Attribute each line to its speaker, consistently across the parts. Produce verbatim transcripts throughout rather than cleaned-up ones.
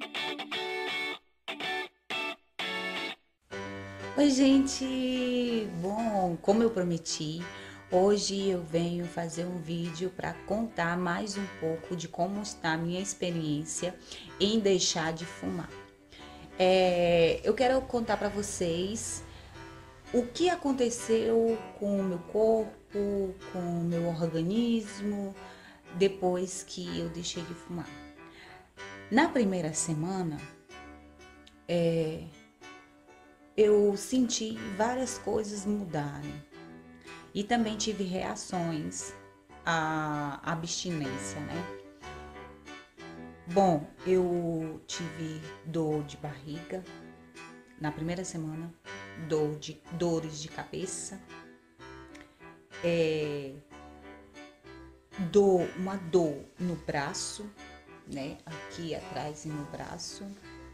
Speaker 1: Oi, gente! Bom, como eu prometi, hoje eu venho fazer um vídeo para contar mais um pouco de como está a minha experiência em deixar de fumar. É, eu quero contar para vocês o que aconteceu com o meu corpo, com o meu organismo, depois que eu deixei de fumar. Na primeira semana, eu senti várias coisas mudarem e também tive reações à abstinência, né? Bom, eu tive dor de barriga na primeira semana, dor de, dores de cabeça, é, dor, uma dor no braço, né? Aqui atrás e no braço.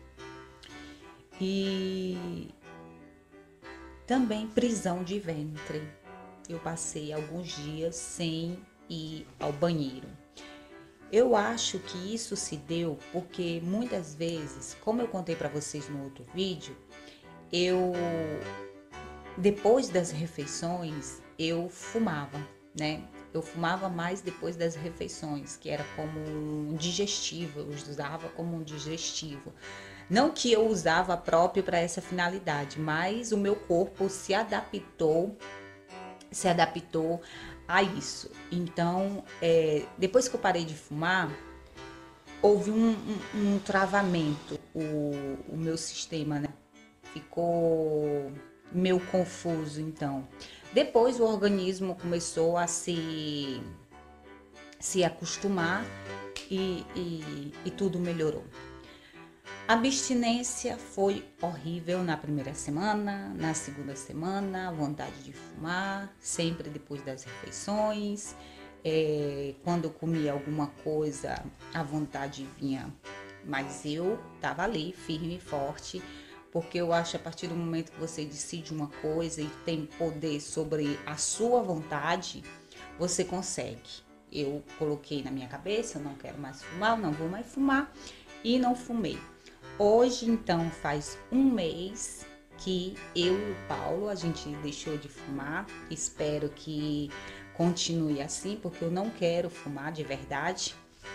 Speaker 1: E também prisão de ventre. Eu passei alguns dias sem ir ao banheiro. Eu acho que isso se deu porque muitas vezes, como eu contei para vocês no outro vídeo, eu depois das refeições eu fumava, né? Eu fumava mais depois das refeições, que era como um digestivo, eu usava como um digestivo. Não que eu usava próprio para essa finalidade, mas o meu corpo se adaptou, se adaptou a isso. Então, é, depois que eu parei de fumar, houve um, um, um travamento. O, o meu sistema, né, ficou meio confuso, então. Depois o organismo começou a se, se acostumar e, e, e tudo melhorou. A abstinência foi horrível na primeira semana, na segunda semana, vontade de fumar, sempre depois das refeições. É, quando eu comia alguma coisa, a vontade vinha, mas eu estava ali, firme e forte, porque eu acho que a partir do momento que você decide uma coisa e tem poder sobre a sua vontade, você consegue. Eu coloquei na minha cabeça, eu não quero mais fumar, eu não vou mais fumar, e não fumei. Hoje, então, faz um mês que eu e o Paulo, a gente deixou de fumar. Espero que continue assim, porque eu não quero fumar de verdade.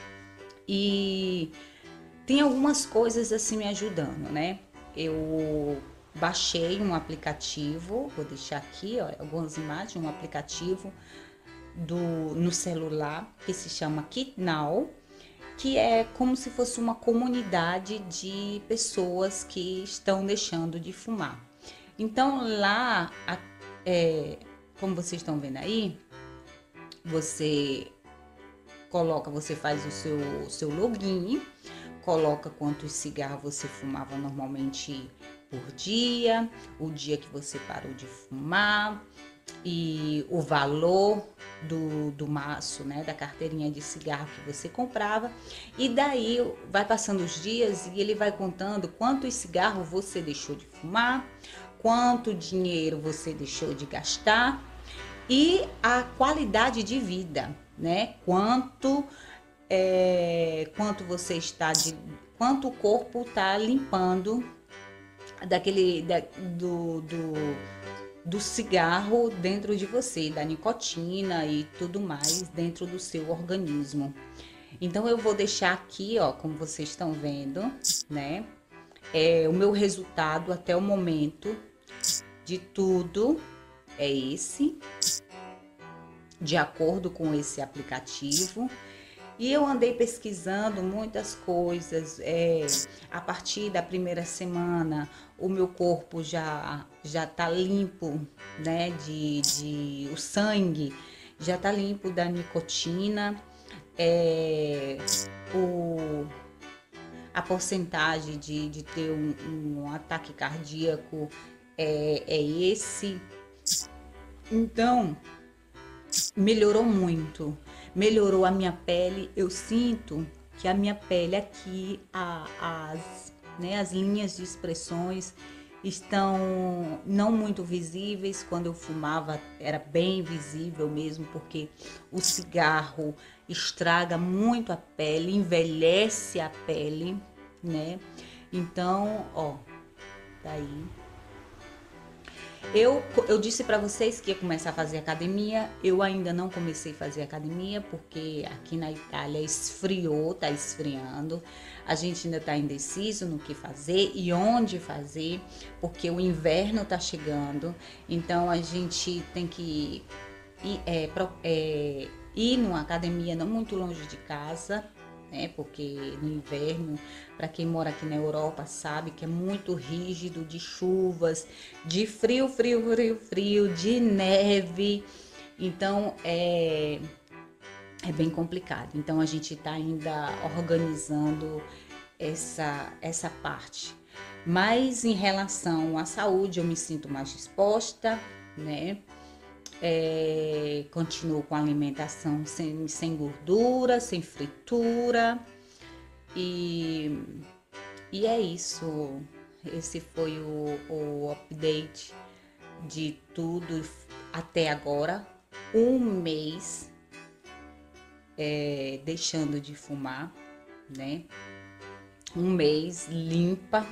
Speaker 1: E tem algumas coisas assim me ajudando, né? Eu baixei um aplicativo, vou deixar aqui, ó, algumas imagens, um aplicativo do, no celular que se chama Quit Now, que é como se fosse uma comunidade de pessoas que estão deixando de fumar. Então lá, é, como vocês estão vendo aí, você coloca, você faz o seu, o seu login, coloca quantos cigarros você fumava normalmente por dia, o dia que você parou de fumar e o valor do, do maço, né, da carteirinha de cigarro que você comprava, e daí vai passando os dias e ele vai contando quantos cigarros você deixou de fumar, quanto dinheiro você deixou de gastar e a qualidade de vida, né, quanto é, quanto você está de, quanto o corpo está limpando daquele da, do, do do cigarro dentro de você, da nicotina e tudo mais dentro do seu organismo. Então eu vou deixar aqui, ó, como vocês estão vendo, né, é o meu resultado até o momento de tudo é esse, de acordo com esse aplicativo. E eu andei pesquisando muitas coisas. É, a partir da primeira semana, o meu corpo já já tá limpo, né? De, de o sangue já tá limpo da nicotina. É, o, a porcentagem de, de ter um, um ataque cardíaco é, é esse. Então, melhorou muito, melhorou a minha pele. Eu sinto que a minha pele aqui, a, as, né, as linhas de expressões estão não muito visíveis. Quando eu fumava era bem visível mesmo, porque o cigarro estraga muito a pele, envelhece a pele, né? Então, ó, tá aí. Eu, eu disse para vocês que ia começar a fazer academia. Eu ainda não comecei a fazer academia porque aqui na Itália esfriou, tá esfriando. A gente ainda tá indeciso no que fazer e onde fazer, porque o inverno tá chegando. Então a gente tem que ir, é, é, ir numa academia não muito longe de casa, né? Porque no inverno, para quem mora aqui na Europa sabe que é muito rígido, de chuvas, de frio, frio, frio, frio, de neve. Então é, é bem complicado. Então a gente está ainda organizando essa, essa parte. Mas em relação à saúde, eu me sinto mais disposta, né? É, continuo com a alimentação sem, sem gordura, sem fritura e, e é isso. Esse foi o, o update de tudo até agora. Um mês é, deixando de fumar, né? Um mês limpa.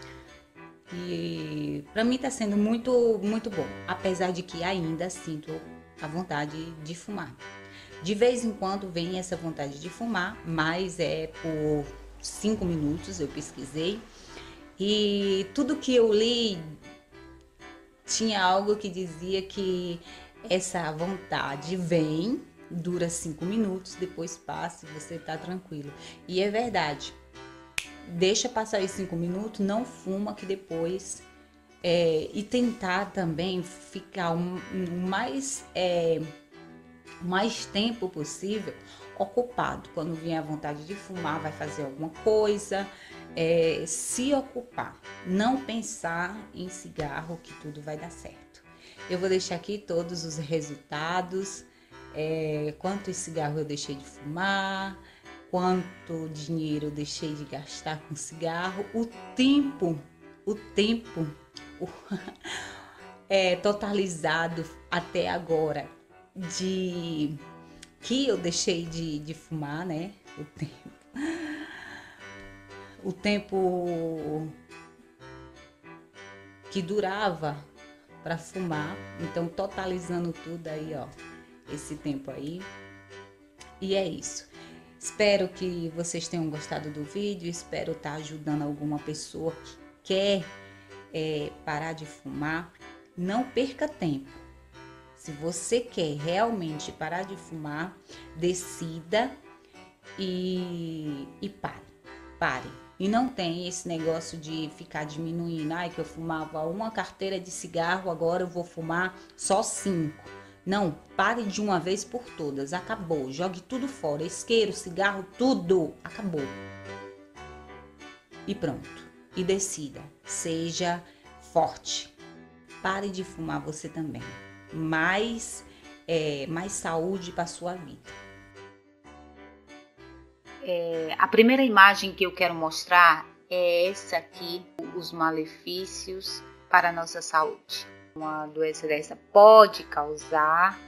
Speaker 1: E para mim tá sendo muito, muito bom, apesar de que ainda sinto a vontade de fumar. De vez em quando vem essa vontade de fumar, mas é por cinco minutos, eu pesquisei. E tudo que eu li tinha algo que dizia que essa vontade vem, dura cinco minutos, depois passa e você tá tranquilo. E é verdade. Deixa passar os cinco minutos, não fuma que depois... É, e tentar também ficar o um, mais, é, mais tempo possível ocupado. Quando vier a vontade de fumar, vai fazer alguma coisa. É, se ocupar, não pensar em cigarro que tudo vai dar certo. Eu vou deixar aqui todos os resultados, é, quantos cigarros eu deixei de fumar, quanto dinheiro eu deixei de gastar com cigarro, o tempo, o tempo o, é, totalizado até agora de que eu deixei de, de fumar, né? O tempo, o tempo que durava para fumar, então totalizando tudo aí, ó, esse tempo aí. E é isso. Espero que vocês tenham gostado do vídeo, espero estar ajudando alguma pessoa que quer é, parar de fumar. Não perca tempo. Se você quer realmente parar de fumar, decida e, e pare. Pare. E não tem esse negócio de ficar diminuindo. Ai, que eu fumava uma carteira de cigarro, agora eu vou fumar só cinco. Não, pare de uma vez por todas. Acabou. Jogue tudo fora. Isqueiro, cigarro, tudo. Acabou. E pronto. E decida. Seja forte. Pare de fumar você também. Mais, é, mais saúde para sua vida.
Speaker 2: É, a primeira imagem que eu quero mostrar é essa aqui, os malefícios para a nossa saúde. Uma doença dessa pode causar.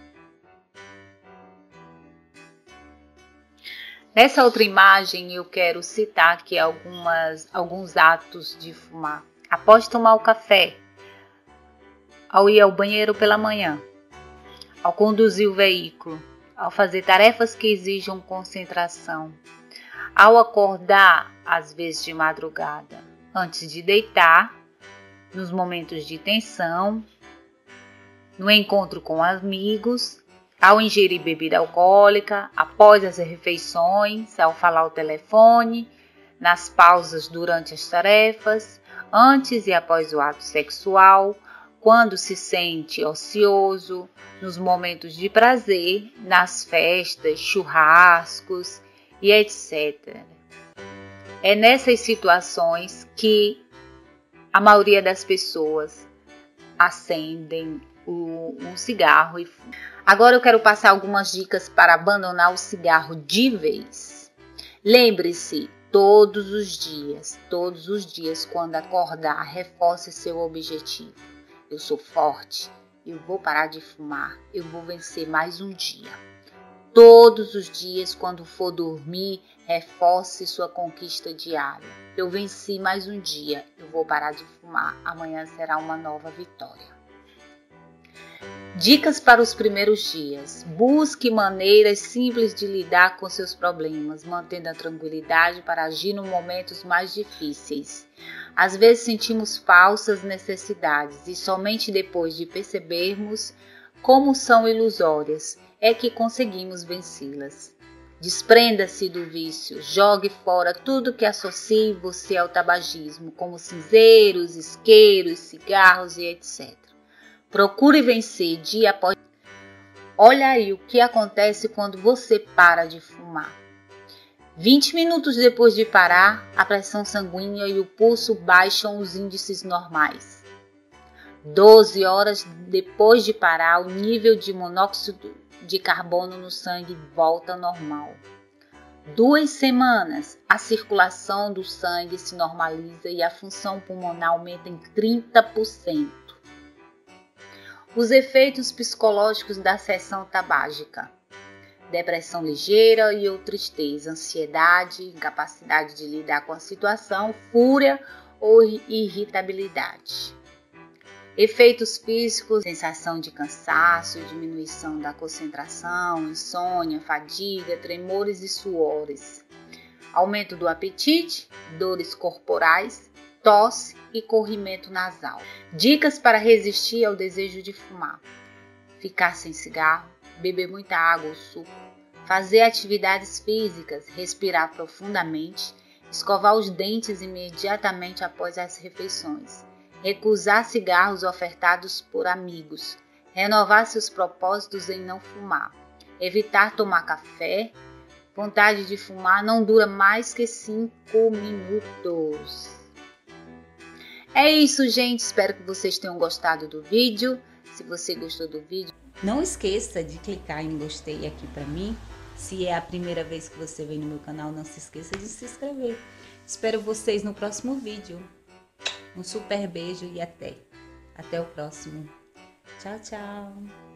Speaker 2: Nessa outra imagem eu quero citar aqui algumas, alguns atos de fumar. Após tomar o café, ao ir ao banheiro pela manhã, ao conduzir o veículo, ao fazer tarefas que exijam concentração, ao acordar, às vezes de madrugada, antes de deitar, nos momentos de tensão, no encontro com amigos, ao ingerir bebida alcoólica, após as refeições, ao falar ao telefone, nas pausas durante as tarefas, antes e após o ato sexual, quando se sente ocioso, nos momentos de prazer, nas festas, churrascos e etcétera. É nessas situações que a maioria das pessoas acendem o, um cigarro e fumam. Agora eu quero passar algumas dicas para abandonar o cigarro de vez. Lembre-se, todos os dias, todos os dias, quando acordar, reforce seu objetivo. Eu sou forte, eu vou parar de fumar, eu vou vencer mais um dia. Todos os dias, quando for dormir, Reforce sua conquista diária. Eu venci mais um dia, eu vou parar de fumar. Amanhã será uma nova vitória. Dicas para os primeiros dias. Busque maneiras simples de lidar com seus problemas, mantendo a tranquilidade para agir nos momentos mais difíceis. Às vezes sentimos falsas necessidades e somente depois de percebermos como são ilusórias é que conseguimos vencê-las. Desprenda-se do vício, jogue fora tudo que associe você ao tabagismo, como cinzeiros, isqueiros, cigarros e etcétera. Procure vencer dia após dia. Olha aí o que acontece quando você para de fumar. vinte minutos depois de parar, a pressão sanguínea e o pulso baixam os índices normais. doze horas depois de parar, o nível de monóxido de carbono no sangue volta ao normal. Duas semanas, a circulação do sangue se normaliza e a função pulmonar aumenta em trinta por cento. Os efeitos psicológicos da cessão tabágica: depressão ligeira e ou tristeza, ansiedade, incapacidade de lidar com a situação, fúria ou irritabilidade. Efeitos físicos: sensação de cansaço, diminuição da concentração, insônia, fadiga, tremores e suores. Aumento do apetite, dores corporais, tosse e corrimento nasal. Dicas para resistir ao desejo de fumar: ficar sem cigarro, beber muita água ou suco, fazer atividades físicas, respirar profundamente, escovar os dentes imediatamente após as refeições, recusar cigarros ofertados por amigos, renovar seus propósitos em não fumar, evitar tomar café. Vontade de fumar não dura mais que cinco minutos. É isso, gente. Espero que vocês tenham gostado do vídeo. Se você gostou do vídeo,
Speaker 1: não esqueça de clicar em gostei aqui pra mim. Se é a primeira vez que você vem no meu canal, não se esqueça de se inscrever. Espero vocês no próximo vídeo. Um super beijo e até. Até o próximo. Tchau, tchau.